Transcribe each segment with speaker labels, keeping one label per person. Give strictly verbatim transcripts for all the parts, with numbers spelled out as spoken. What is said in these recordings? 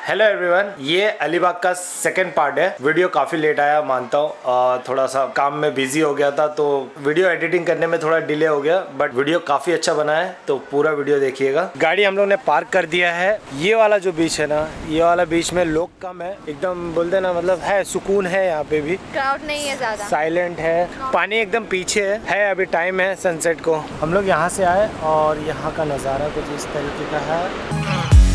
Speaker 1: Hello everyone, ये अलीबाग का second part है। वीडियो काफी लेट आया मानता हूँ, थोड़ा सा काम में बिजी हो गया था तो वीडियो एडिटिंग करने में थोड़ा डिले हो गया, बट वीडियो काफी अच्छा बना है तो पूरा वीडियो देखिएगा। गाड़ी हम लोग ने पार्क कर दिया है। ये वाला जो बीच है ना, ये वाला बीच में लोग कम है, एकदम बोलते ना मतलब है, सुकून है, यहाँ पे भी
Speaker 2: क्राउड नहीं है, ज्यादा साइलेंट
Speaker 1: है। पानी एकदम पीछे है, है अभी टाइम है सनसेट को। हम लोग यहाँ से आए और यहाँ का नज़ारा कुछ इस तरीके का है।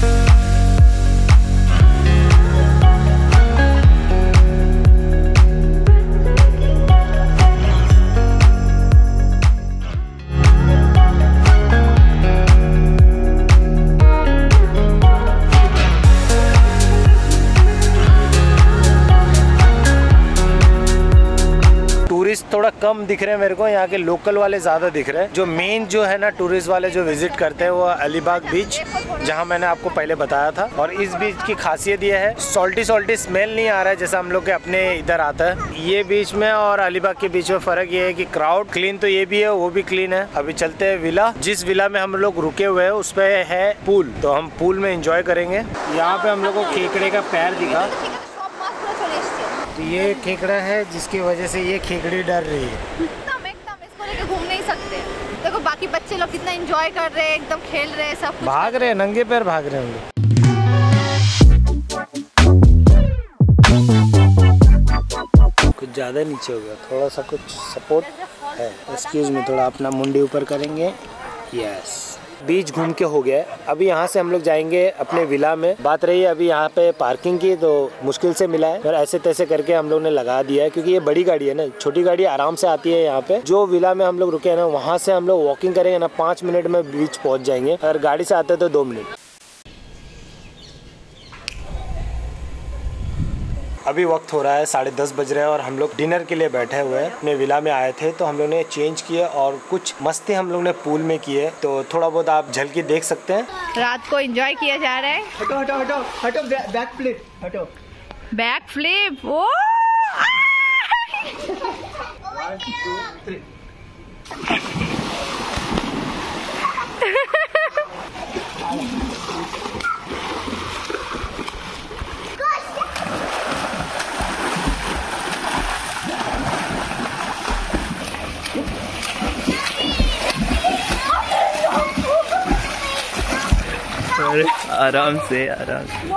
Speaker 1: थोड़ा कम दिख रहे हैं मेरे को, यहाँ के लोकल वाले ज्यादा दिख रहे हैं। जो मेन जो है ना टूरिस्ट वाले जो विजिट करते हैं वो अलीबाग बीच, जहाँ मैंने आपको पहले बताया था। और इस बीच की खासियत ये है, सॉल्टी सॉल्टी स्मेल नहीं आ रहा है जैसा हम लोग के अपने इधर आता है। ये बीच में और अलीबाग के बीच में फर्क ये है कि क्राउड क्लीन तो ये भी है, वो भी क्लीन है। अभी चलते हैं विला। जिस विला में हम लोग रुके हुए हैं उस पे है पूल, तो हम पूल में एंजॉय करेंगे। यहाँ पे हम लोग को खेकड़े का पैर दिखा, तो ये खेकड़ा है जिसकी वजह से ये खेकड़ी डर रही है।
Speaker 2: एकदम एकदम इसको लेके घूम नहीं सकते। देखो बाकी बच्चे लोग कितना एंजॉय कर रहे हैं, एकदम खेल रहे हैं, सब कुछ
Speaker 1: भाग रहे हैं, नंगे पैर भाग रहे होंगे। कुछ ज्यादा नीचे हो गया, थोड़ा सा कुछ सपोर्ट है। एक्सक्यूज मी, थोड़ा अपना मुंडी ऊपर करेंगे। यस, बीच घूम के हो गया है। अभी यहाँ से हम लोग जाएंगे अपने विला में। बात रही है अभी यहाँ पे पार्किंग की, तो मुश्किल से मिला है, पर ऐसे तैसे करके हम लोग ने लगा दिया है, क्योंकि ये बड़ी गाड़ी है ना, छोटी गाड़ी आराम से आती है। यहाँ पे जो विला में हम लोग रुके हैं ना, वहाँ से हम लोग वॉकिंग करेंगे ना, पाँच मिनट में बीच पहुँच जाएंगे। अगर गाड़ी से आते तो दो मिनट। अभी वक्त हो रहा है साढ़े दस बज रहे हैं और हम लोग डिनर के लिए बैठे हुए हैं। अपने विला में आए थे तो हम लोग ने चेंज किए और कुछ मस्ती हम लोग ने पूल में किए, तो थोड़ा बहुत आप झलकी देख सकते हैं।
Speaker 2: रात को एंजॉय किया जा रहा है।
Speaker 3: हटो हटो हटो हटो, बैक फ्लिप, हटो
Speaker 2: back flip. Oh
Speaker 3: one two three.
Speaker 4: आराम से आराम से।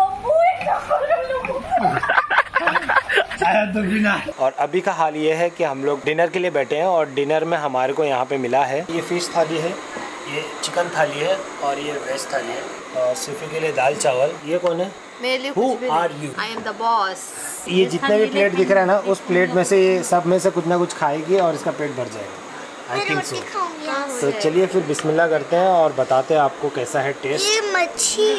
Speaker 3: तो बिना।
Speaker 1: और अभी का हाल ये है कि हम लोग डिनर के लिए बैठे हैं और डिनर में हमारे को यहाँ पे मिला है, ये फिश थाली है, ये चिकन थाली है और ये वेज थाली है, और सिर्फ के लिए दाल चावल। ये कौन है?
Speaker 2: Who
Speaker 1: are you?
Speaker 2: I am the boss।
Speaker 1: ये जितने भी प्लेट दिख रहा है ना, उस प्लेट में से ये सब में से कुछ ना कुछ खाएगी और इसका पेट भर जाएगा। I think so. तो चलिए फिर बिस्मिल्लाह करते हैं और बताते हैं आपको कैसा है टेस्ट।
Speaker 5: ये मच्छी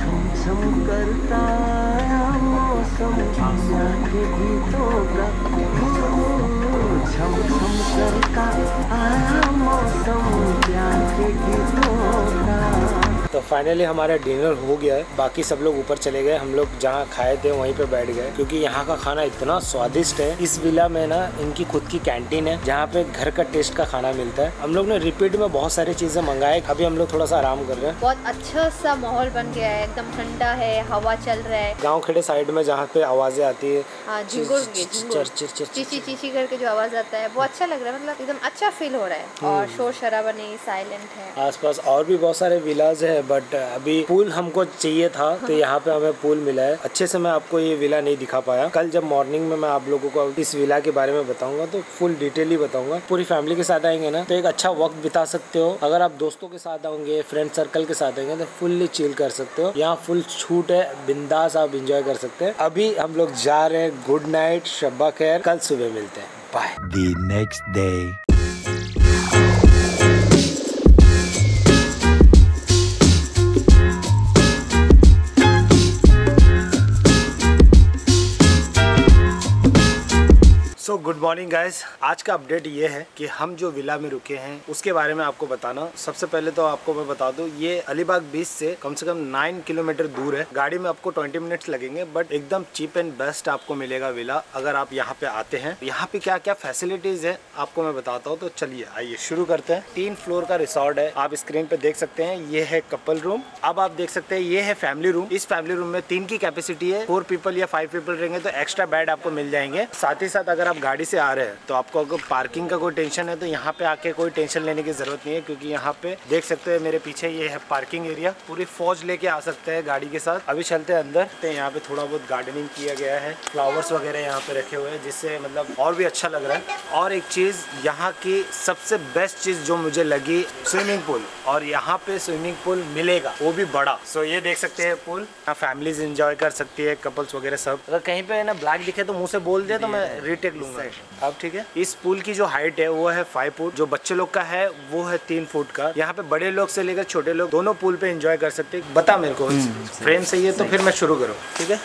Speaker 1: तो फाइनली हमारा डिनर हो गया है। बाकी सब लोग ऊपर चले गए, हम लोग जहाँ खाए थे वहीं पे बैठ गए, क्योंकि यहाँ का खाना इतना स्वादिष्ट है। इस विला में ना इनकी खुद की कैंटीन है जहाँ पे घर का टेस्ट का खाना मिलता है। हम लोग ने रिपीट में बहुत सारी चीजें मंगाए। अभी हम लोग थोड़ा सा आराम कर रहे हैं।
Speaker 2: बहुत अच्छा सा माहौल बन गया है, एकदम ठंडा है, हवा चल रहा है।
Speaker 1: गाँव खेड़े साइड में जहाँ पे आवाजें आती है,
Speaker 2: चीची चीची करके जो आवाज आता है, वो अच्छा लग रहा है, मतलब एकदम अच्छा फील हो रहा है। और शोर शराबा नहीं, साइलेंट है।
Speaker 1: आसपास और भी बहुत सारे विलाज है, बट अभी पूल हमको चाहिए था तो यहाँ पे हमें पूल मिला है। अच्छे से मैं आपको ये विला नहीं दिखा पाया। कल जब मॉर्निंग में मैं आप लोगों को इस विला के बारे में बताऊंगा तो फुल डिटेल ही बताऊंगा। पूरी फैमिली के साथ आएंगे ना तो एक अच्छा वक्त बिता सकते हो। अगर आप दोस्तों के साथ आओगे, फ्रेंड सर्कल के साथ आएंगे तो फुल्ली चिल कर सकते हो। यहाँ फुल छूट है, बिंदास आप इंजॉय कर सकते हैं। अभी हम लोग जा रहे हैं। गुड नाइट, शब्बा खैर, कल सुबह मिलते हैं। Bye.
Speaker 4: The next day.
Speaker 1: So so good morning guys. आज का अपडेट ये है कि हम जो विला में रुके हैं उसके बारे में आपको बताना। सबसे पहले तो आपको मैं बता दूं, ये अलीबाग बीच से कम से कम नाइन किलोमीटर दूर है। गाड़ी में आपको ट्वेंटी मिनट्स लगेंगे, बट एकदम चीप एंड बेस्ट आपको मिलेगा विला अगर आप यहाँ पे आते हैं। यहाँ पे क्या क्या फैसिलिटीज है आपको मैं बताता हूँ। तो चलिए आइए शुरू करते हैं। तीन फ्लोर का रिसोर्ट है, आप स्क्रीन पे देख सकते हैं। ये है कपल रूम। अब आप देख सकते हैं ये है फैमिली रूम। इस फैमिली रूम में तीन की कैपेसिटी है। फोर पीपल या फाइव पीपल रहेंगे तो एक्स्ट्रा बेड आपको मिल जाएंगे। साथ ही साथ अगर आप गाड़ी से आ रहे हैं तो आपको अगर पार्किंग का कोई टेंशन है तो यहाँ पे आके कोई टेंशन लेने की जरूरत नहीं है, क्योंकि यहाँ पे देख सकते हैं मेरे पीछे ये है पार्किंग एरिया। पूरी फौज लेके आ सकते हैं गाड़ी के साथ। अभी चलते हैं अंदर। तो यहाँ पे थोड़ा बहुत गार्डनिंग किया गया है, फ्लावर्स वगैरह यहाँ पे रखे हुए हैं, जिससे मतलब और भी अच्छा लग रहा है। और एक चीज यहाँ की सबसे बेस्ट चीज जो मुझे लगी, स्विमिंग पूल। और यहाँ पे स्विमिंग पूल मिलेगा, वो भी बड़ा। सो ये देख सकते हैं पूल, यहाँ फैमिलीज एंजॉय कर सकती है, कपल्स वगैरह सब। अगर कहीं पे ना ब्लैक दिखे तो मुंह से बोल दे तो मैं रीटेक लूंगा। अब ठीक है। इस पूल की जो हाइट है वो है फाइव फुट, जो बच्चे लोग का है वो है तीन फुट का। यहाँ पे बड़े लोग से लेकर छोटे लोग दोनों पूल पे एंजॉय कर सकते हैं। बता मेरे को फ्रेम सही है तो फिर मैं शुरू करूँ, ठीक है।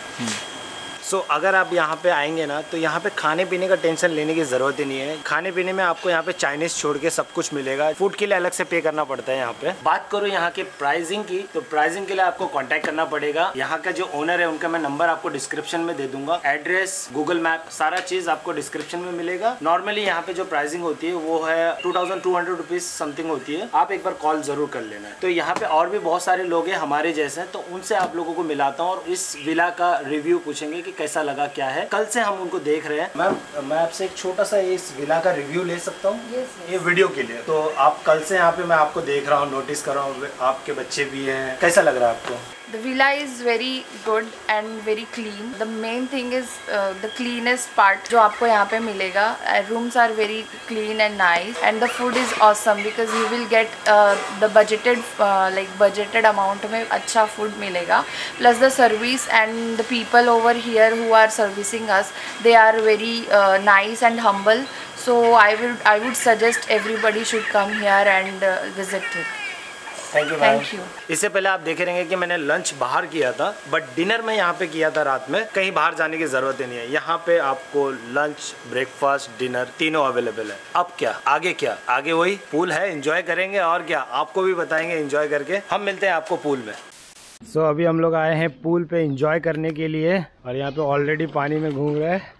Speaker 1: सो so, अगर आप यहाँ पे आएंगे ना तो यहाँ पे खाने पीने का टेंशन लेने की जरूरत ही नहीं है। खाने पीने में आपको यहाँ पे चाइनीज छोड़ के सब कुछ मिलेगा। फूड के लिए अलग से पे करना पड़ता है यहाँ पे। बात करूँ यहाँ के प्राइसिंग की, तो प्राइसिंग के लिए आपको कांटेक्ट करना पड़ेगा। यहाँ का जो ओनर है उनका मैं नंबर आपको डिस्क्रिप्शन में दे दूंगा। एड्रेस, गूगल मैप, सारा चीज आपको डिस्क्रिप्शन में मिलेगा। नॉर्मली यहाँ पे जो प्राइसिंग होती है वो है two thousand two hundred rupees something होती है। आप एक बार कॉल जरूर कर लेना। तो यहाँ पे और भी बहुत सारे लोग हैं हमारे जैसे, तो उनसे आप लोगों को मिलाता हूँ और इस विला का रिव्यू पूछेंगे कि कैसा लगा, क्या है। कल से हम उनको देख रहे हैं। मैम मैं आपसे एक छोटा सा इस विला का रिव्यू ले सकता हूँ? yes, yes. ये वीडियो के लिए। तो आप कल से यहाँ पे मैं आपको देख रहा हूँ, नोटिस कर रहा हूँ, आपके बच्चे भी हैं। कैसा लग रहा है आपको?
Speaker 5: The villa is very good and very clean. The main thing is uh, the cleanest part जो आपको यहाँ पे मिलेगा. Uh, rooms are very clean and nice, and the food is awesome because you will get uh, the budgeted uh, like budgeted amount में अच्छा food मिलेगा. Plus the service and the people over here who are servicing us, they are very uh, nice and humble. So I would I would suggest everybody should come here and uh, visit it.
Speaker 1: Thank you ma'am. इससे पहले आप देखे रहेंगे कि मैंने lunch बाहर किया था, बट डिनर में यहाँ पे किया था रात में। कहीं बाहर जाने की जरूरत ही नहीं है। यहाँ पे आपको लंच, ब्रेकफास्ट, डिनर तीनों अवेलेबल है। अब क्या आगे, क्या आगे वही पूल है, एंजॉय करेंगे और क्या आपको भी बताएंगे एंजॉय करके। हम मिलते हैं आपको पूल में। सो so, अभी हम लोग आए हैं पूल पे एंजॉय करने के लिए और यहाँ पे ऑलरेडी पानी में घूम रहे हैं।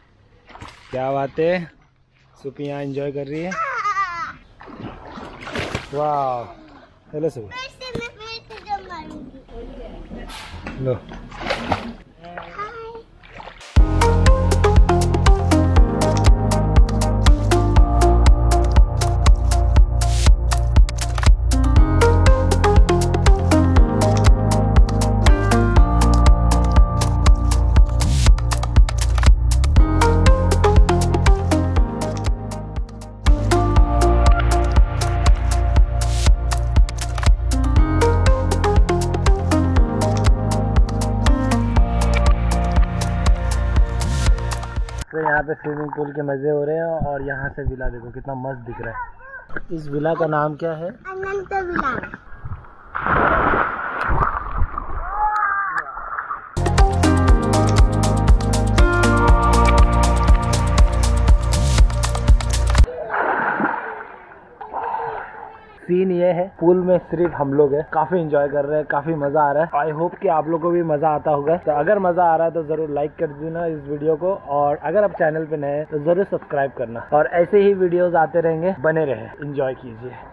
Speaker 1: क्या बात है, सुपी यहाँ एंजॉय कर रही है। वाह, हेलो सर। लो तो यहाँ पे स्विमिंग पूल के मजे हो रहे हैं और यहाँ से विला देखो कितना मस्त दिख रहा है। इस विला का नाम क्या है? अनंत विला। सीन ये है, पूल में सिर्फ हम लोग हैं, काफी एंजॉय कर रहे हैं, काफी मजा आ रहा है। आई होप कि आप लोगों को भी मजा आता होगा। तो अगर मजा आ रहा है तो जरूर लाइक कर देना इस वीडियो को, और अगर आप चैनल पे नए हैं तो जरूर सब्सक्राइब करना। और ऐसे ही वीडियोस आते रहेंगे, बने रहे, एंजॉय कीजिए।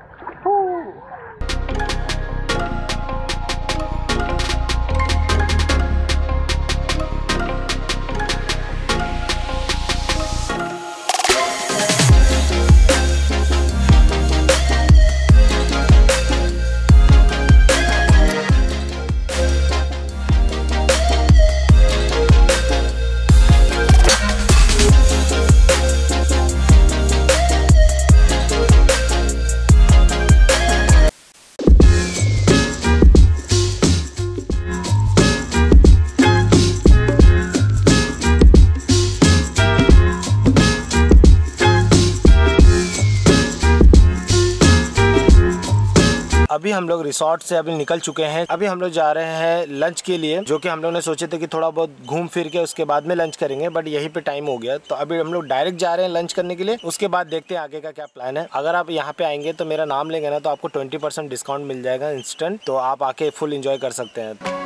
Speaker 1: अभी हम लोग रिसोर्ट से अभी निकल चुके हैं। अभी हम लोग जा रहे हैं लंच के लिए, जो कि हम लोग ने सोचे थे कि थोड़ा बहुत घूम फिर के उसके बाद में लंच करेंगे, बट यहीं पे टाइम हो गया। तो अभी हम लोग डायरेक्ट जा रहे हैं लंच करने के लिए। उसके बाद देखते हैं आगे का क्या प्लान है। अगर आप यहाँ पे आएंगे तो मेरा नाम लेंगे ना, तो आपको ट्वेंटी परसेंट डिस्काउंट मिल जाएगा इंस्टेंट। तो आप आके फुल इंजॉय कर सकते हैं।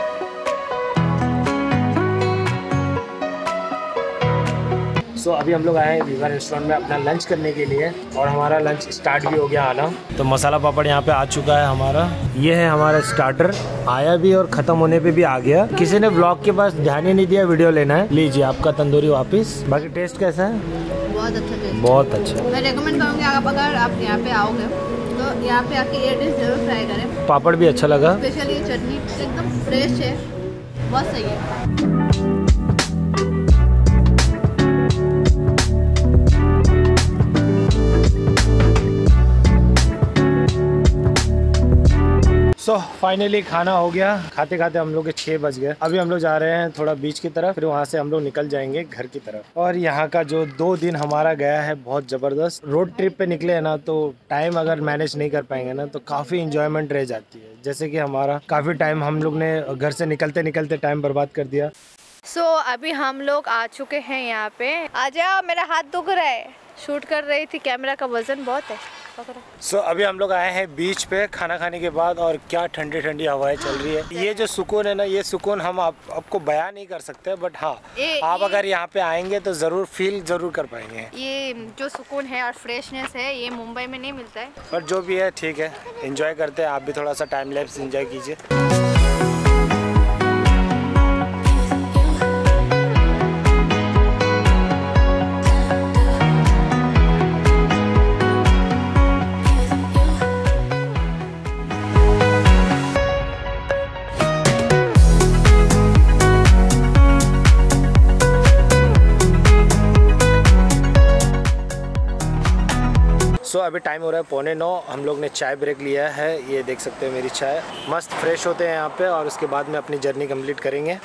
Speaker 1: तो so, अभी हम लोग आए हैं वीवर रेस्टोरेंट में अपना लंच करने के लिए, और हमारा लंच स्टार्ट भी हो गया आना। तो मसाला पापड़ यहाँ पे आ चुका है हमारा। ये है हमारा स्टार्टर, आया भी और ख़त्म होने पे भी आ गया। किसी ने ब्लॉग के पास ध्यान ही नहीं दिया वीडियो लेना है। लीजिए आपका तंदूरी वापस। बाकी टेस्ट कैसा है?
Speaker 2: बहुत अच्छा टेस्ट, बहुत अच्छा। मैं रेकमेंड करूँगी आप अगर आप यहाँ पे आओगे तो यहाँ पे आके ये डिश जरूर ट्राई करें।
Speaker 1: पापड़ भी अच्छा लगा,
Speaker 2: स्पेशली ये चटनी एकदम फ्रेश है, बहुत सही है। सो so, फाइनली खाना हो गया। खाते खाते हम लोग के छः बज गए। अभी हम लोग जा रहे हैं थोड़ा बीच की तरफ, फिर वहाँ से हम लोग निकल जाएंगे घर की तरफ। और यहाँ का जो दो दिन हमारा गया है बहुत ज़बरदस्त। रोड ट्रिप पे निकले हैं ना, तो टाइम अगर मैनेज नहीं कर पाएंगे ना तो काफ़ी इंजॉयमेंट रह जाती है। जैसे कि हमारा काफ़ी टाइम हम लोग ने घर से निकलते निकलते टाइम बर्बाद कर दिया। सो so, अभी हम लोग आ चुके हैं यहाँ पे। आ जाओ, मेरा हाथ दुख रहा है, शूट कर रही थी, कैमरा का वजन बहुत है। सो so, अभी हम लोग आए हैं बीच पे खाना खाने के बाद, और क्या ठंडी ठंडी हवाएं चल रही है। ये जो सुकून है ना, ये सुकून हम आप, आपको बयां नहीं कर सकते, बट हाँ ए, आप अगर यहाँ पे आएंगे तो ज़रूर फील ज़रूर कर पाएंगे। ये जो सुकून है और फ्रेशनेस है, ये मुंबई में नहीं मिलता है। पर जो भी है ठीक है, एंजॉय करते हैं। आप भी थोड़ा सा टाइम लैप्स एंजॉय कीजिए। सो so, अभी टाइम हो रहा है पौने नौ। हम लोग ने चाय ब्रेक लिया है। ये देख सकते हैं मेरी चाय। मस्त फ्रेश होते हैं यहाँ पे, और उसके बाद में अपनी जर्नी कंप्लीट करेंगे।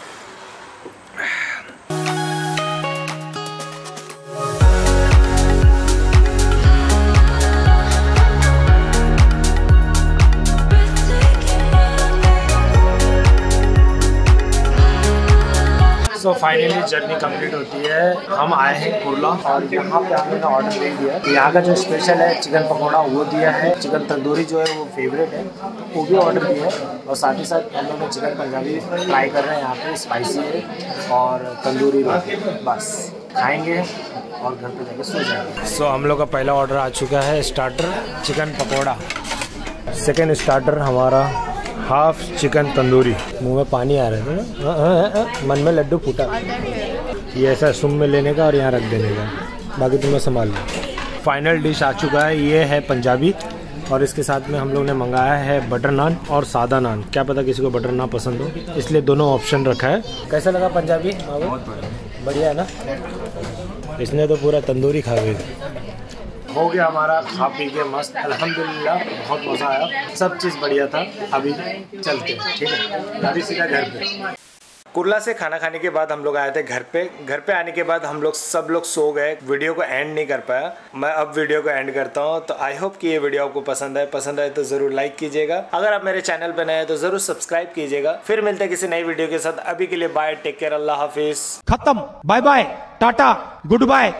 Speaker 2: सो फाइनली जर्नी कंप्लीट होती है। हम आए हैं कुर्ला, और यहाँ पे हमने ऑर्डर दे दिया है। यहाँ का जो स्पेशल है चिकन पकौड़ा वो दिया है। चिकन तंदूरी जो है वो फेवरेट है, वो भी ऑर्डर दिया है। और साथ ही साथ हम लोग ने चिकन पंजाबी ट्राई कर रहे हैं। यहाँ पे स्पाइसी है और तंदूरी रोटी। बस खाएंगे और घर पे जाके सो जाएंगे। सो so, हम लोग का पहला ऑर्डर आ चुका है, starter chicken pakora. Second starter हमारा हाफ चिकन तंदूरी। मुंह में पानी आ रहा है, मन में लड्डू फूटा। ये ऐसा सुम में लेने का और यहाँ रख देने का, बाकी तुम्हें संभाल लो। फाइनल डिश आ चुका है, ये है पंजाबी, और इसके साथ में हम लोग ने मंगाया है बटर नान और सादा नान। क्या पता किसी को बटर नान पसंद हो, इसलिए दोनों ऑप्शन रखा है। कैसा लगा पंजाबी? बढ़िया है ना? इसने तो पूरा तंदूरी खा गई। हो गया हमारा खा पी के मस्त, अल्हम्दुलिल्लाह बहुत मज़ा आया, सब चीज़ बढ़िया था। अभी चलते हैं, ठीक है, अभी सीधा घर पे। कुर्ला से खाना खाने के बाद हम लोग आए थे घर पे। घर पे आने के बाद हम लोग सब लोग सो गए। वीडियो को एंड नहीं कर पाया, मैं अब वीडियो को एंड करता हूँ। तो आई होप कि ये वीडियो आपको पसंद आए। पसंद आए तो जरूर लाइक कीजिएगा। अगर आप मेरे चैनल पे नए हैं तो जरूर सब्सक्राइब कीजिएगा। फिर मिलते हैं किसी नई वीडियो के साथ। अभी के लिए बाय, टेक केयर, अल्लाह हाफिज।
Speaker 6: खत्म, bye bye, tata, good bye.